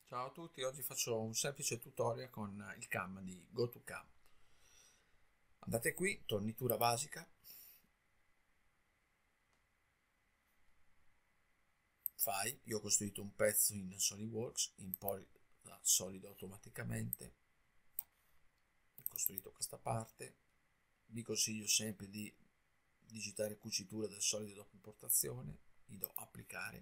Ciao a tutti, oggi faccio un semplice tutorial con il CAM di GoToCam. Andate qui, tornitura basica, file, io ho costruito un pezzo in SolidWorks, importa solido automaticamente, ho costruito questa parte, vi consiglio sempre di digitare cucitura del solido dopo importazione, gli do applicare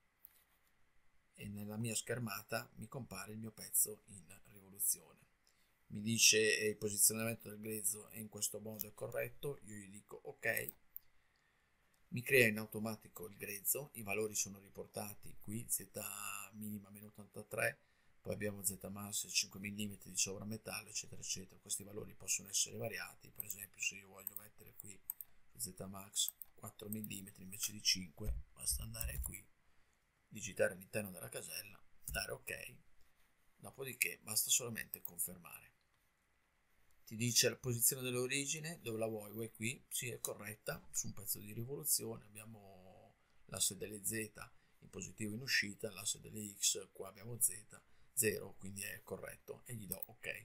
e nella mia schermata mi compare il mio pezzo in rivoluzione. Mi dice il posizionamento del grezzo è in questo modo, è corretto, io gli dico ok, mi crea in automatico il grezzo, i valori sono riportati qui, Z minima meno 83, poi abbiamo Z max 5 mm di sovrametallo, eccetera eccetera. Questi valori possono essere variati, per esempio se io voglio mettere qui Z max 4 mm invece di 5, basta andare qui, digitare all'interno della casella, dare ok, dopodiché basta solamente confermare. Ti dice la posizione dell'origine, dove la vuoi qui, sì è corretta, su un pezzo di rivoluzione abbiamo l'asse delle Z in positivo in uscita, l'asse delle X, qua abbiamo Z, 0, quindi è corretto e gli do ok.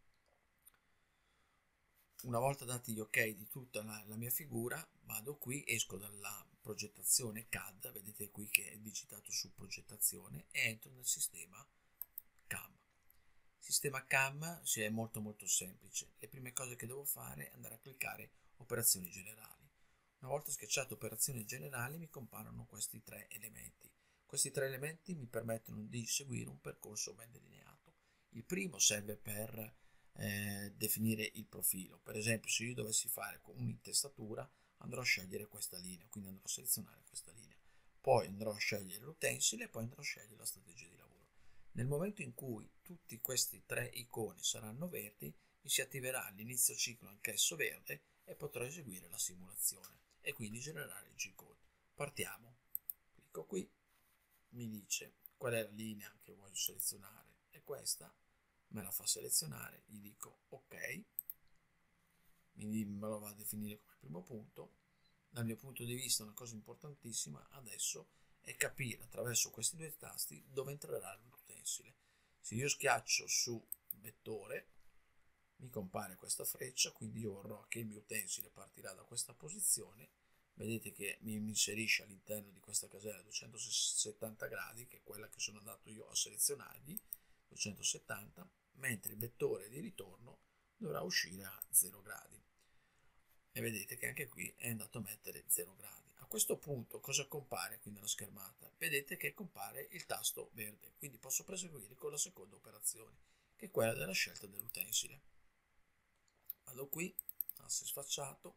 Una volta dati gli ok di tutta la mia figura, vado qui, esco dalla progettazione CAD, vedete qui che è digitato su progettazione e entro nel sistema CAM. Sistema CAM è molto semplice. Le prime cose che devo fare è andare a cliccare operazioni generali. Una volta schiacciato operazioni generali mi comparono questi tre elementi. Questi tre elementi mi permettono di seguire un percorso ben delineato. Il primo serve per definire il profilo. Per esempio, se io dovessi fare un'intestatura, andrò a scegliere questa linea, quindi andrò a selezionare questa linea. Poi andrò a scegliere l'utensile e poi andrò a scegliere la strategia di lavoro. Nel momento in cui tutti questi tre iconi saranno verdi, mi si attiverà l'inizio ciclo anch'esso verde e potrò eseguire la simulazione e quindi generare il G-code. Partiamo, clicco qui, mi dice qual è la linea che voglio selezionare, è questa, me la fa selezionare, gli dico ok, me lo va a definire come primo punto. Dal mio punto di vista una cosa importantissima adesso è capire attraverso questi due tasti dove entrerà l'utensile. Se io schiaccio su vettore mi compare questa freccia, quindi io vorrò che il mio utensile partirà da questa posizione. Vedete che mi inserisce all'interno di questa casella 270 gradi, che è quella che sono andato io a selezionargli, 270, mentre il vettore di ritorno dovrà uscire a 0 gradi. E vedete che anche qui è andato a mettere 0 gradi. A questo punto cosa compare qui nella schermata? Vedete che compare il tasto verde, quindi posso proseguire con la seconda operazione, che è quella della scelta dell'utensile. Vado qui, asse sfacciato,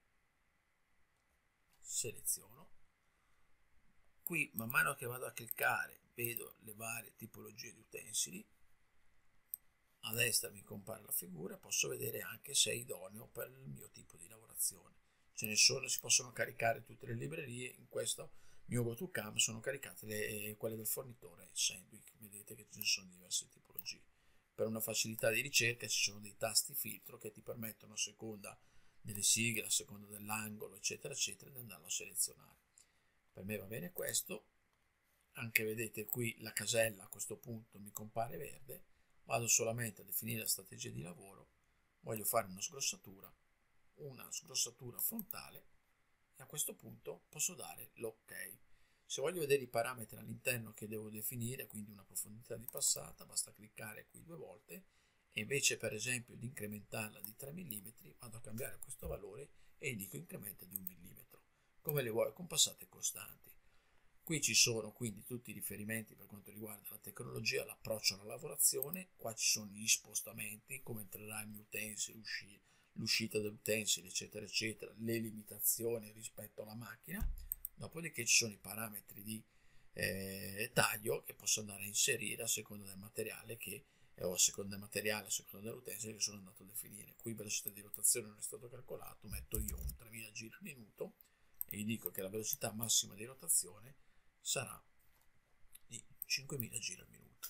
seleziono. Qui man mano che vado a cliccare vedo le varie tipologie di utensili. A destra mi compare la figura, posso vedere anche se è idoneo per il mio tipo di lavorazione. Ce ne sono, si possono caricare tutte le librerie, in questo mio GoToCam sono caricate quelle del fornitore Sandvik, vedete che ce ne sono diverse tipologie. Per una facilità di ricerca ci sono dei tasti filtro che ti permettono a seconda delle sigle, a seconda dell'angolo, eccetera, eccetera, di andarlo a selezionare. Per me va bene questo, anche vedete qui la casella a questo punto mi compare verde, vado solamente a definire la strategia di lavoro, voglio fare una sgrossatura frontale e a questo punto posso dare l'ok. Se voglio vedere i parametri all'interno che devo definire, quindi una profondità di passata, basta cliccare qui due volte e invece per esempio di incrementarla di 3 mm vado a cambiare questo valore e gli dico incrementa di 1 mm, come le vuoi, con passate costanti. Qui ci sono quindi tutti i riferimenti per quanto riguarda la tecnologia, l'approccio alla lavorazione, qua ci sono gli spostamenti, come entrerà il mio utensile, l'uscita dell'utensile, eccetera, eccetera, le limitazioni rispetto alla macchina, dopodiché ci sono i parametri di taglio che posso andare a inserire a seconda del materiale o a seconda del materiale, a seconda dell'utensile che sono andato a definire. Qui velocità di rotazione non è stato calcolato, metto io un 3000 giri al minuto e gli dico che la velocità massima di rotazione sarà di 5000 giri al minuto.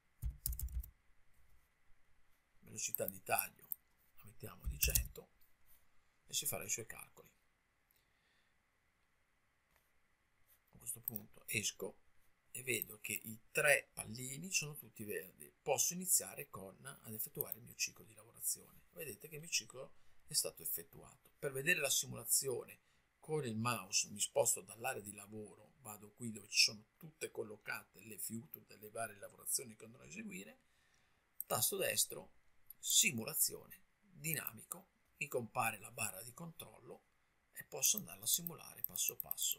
Velocità di taglio la mettiamo di 100 e si farà i suoi calcoli. A questo punto esco e vedo che i 3 pallini sono tutti verdi. Posso iniziare ad effettuare il mio ciclo di lavorazione. Vedete che il mio ciclo è stato effettuato. Per vedere la simulazione con il mouse mi sposto dall'area di lavoro, vado qui dove ci sono tutte collocate le future delle varie lavorazioni che andrò a eseguire, tasto destro, simulazione, dinamico, mi compare la barra di controllo e posso andarla a simulare passo passo.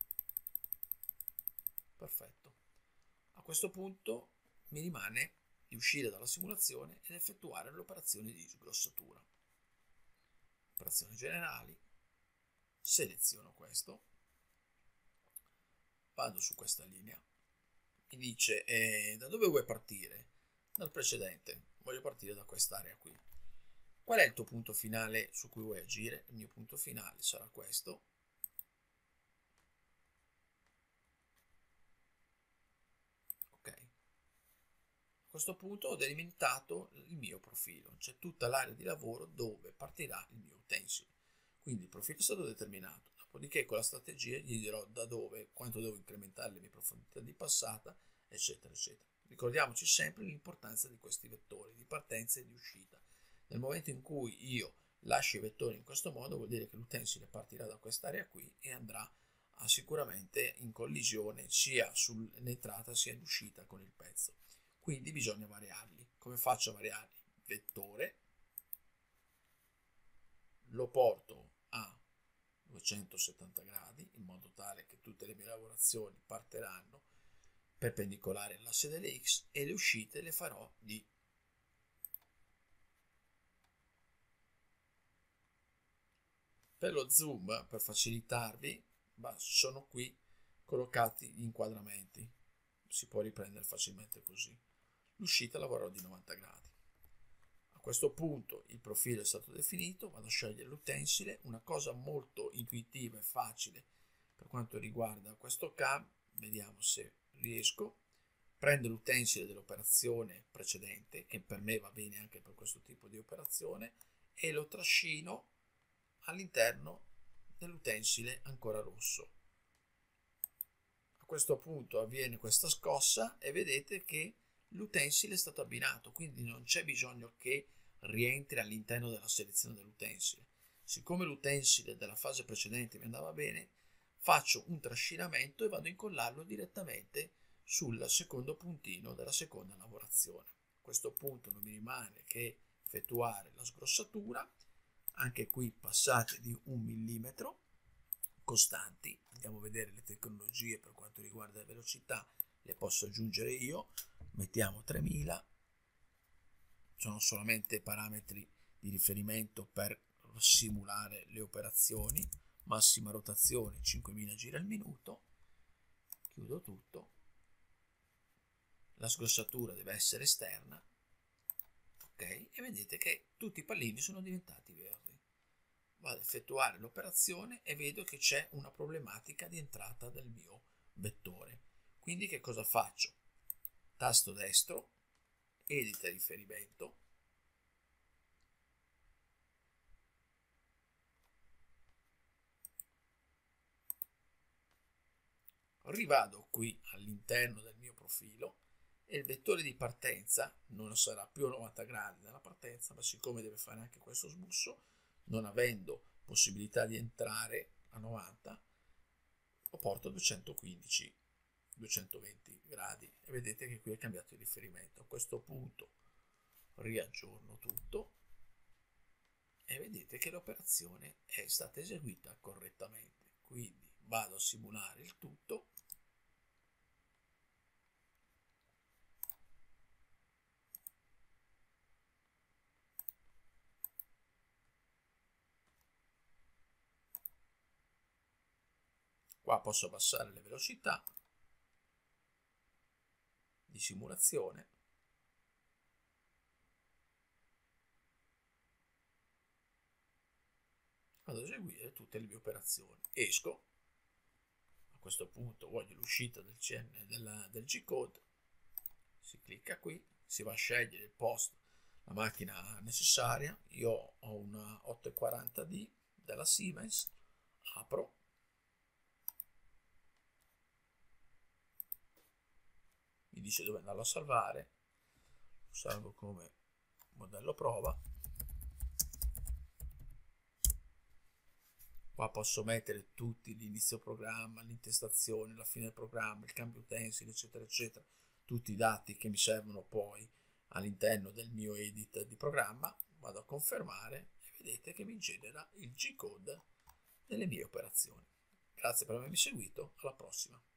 Perfetto. A questo punto mi rimane di uscire dalla simulazione ed effettuare le operazioni di sgrossatura. Operazioni generali, seleziono questo, vado su questa linea, mi dice da dove vuoi partire? Dal precedente, voglio partire da quest'area qui. Qual è il tuo punto finale su cui vuoi agire? Il mio punto finale sarà questo. Ok. A questo punto ho delimitato il mio profilo, cioè tutta l'area di lavoro dove partirà il mio utensile. Quindi il profilo è stato determinato, dopodiché con la strategia gli dirò da dove, quanto devo incrementare le mie profondità di passata, eccetera, eccetera. Ricordiamoci sempre l'importanza di questi vettori di partenza e di uscita. Nel momento in cui io lascio i vettori in questo modo, vuol dire che l'utensile partirà da quest'area qui e andrà sicuramente in collisione sia sull'entrata sia in uscita con il pezzo. Quindi bisogna variarli. Come faccio a variarli? Vettore, lo porto a 270 gradi in modo tale che tutte le mie lavorazioni partiranno perpendicolari all'asse delle X e le uscite le farò di per lo zoom, per facilitarvi, sono qui collocati gli inquadramenti, si può riprendere facilmente così. L'uscita lavorerò di 90 gradi. A questo punto il profilo è stato definito, vado a scegliere l'utensile, una cosa molto intuitiva e facile per quanto riguarda questo CAM, vediamo se riesco, prendo l'utensile dell'operazione precedente, che per me va bene anche per questo tipo di operazione, e lo trascino all'interno dell'utensile ancora rosso. A questo punto avviene questa scossa e vedete che l'utensile è stato abbinato, quindi non c'è bisogno che rientri all'interno della selezione dell'utensile. Siccome l'utensile della fase precedente mi andava bene, faccio un trascinamento e vado a incollarlo direttamente sul secondo puntino della seconda lavorazione. A questo punto non mi rimane che effettuare la sgrossatura, anche qui passate di 1 millimetro costanti. Andiamo a vedere le tecnologie per quanto riguarda la velocità, le posso aggiungere io, mettiamo 3000, sono solamente parametri di riferimento per simulare le operazioni, massima rotazione 5000 giri al minuto, chiudo tutto, la sgrossatura deve essere esterna, ok, e vedete che tutti i pallini sono diventati verdi. Vado ad effettuare l'operazione e vedo che c'è una problematica di entrata del mio vettore. Quindi che cosa faccio? Tasto destro, edita riferimento, rivado qui all'interno del mio profilo e il vettore di partenza non sarà più a 90 gradi dalla partenza, ma siccome deve fare anche questo smusso, non avendo possibilità di entrare a 90, lo porto a 215, 220 gradi e vedete che qui è cambiato il riferimento. A questo punto riaggiorno tutto e vedete che l'operazione è stata eseguita correttamente. Quindi vado a simulare il tutto. Qua posso abbassare le velocità di simulazione. Vado ad eseguire tutte le mie operazioni. Esco. A questo punto voglio l'uscita del G-code. Si clicca qui, si va a scegliere il post, la macchina necessaria. Io ho una 840D della Siemens. Apro. mi dice dove andarlo a salvare, lo salvo come modello prova. Qua posso mettere tutti l'inizio programma, l'intestazione, la fine del programma, il cambio utensili, eccetera, eccetera, tutti i dati che mi servono poi all'interno del mio edit di programma. Vado a confermare e vedete che mi genera il G-code delle mie operazioni. Grazie per avermi seguito, alla prossima.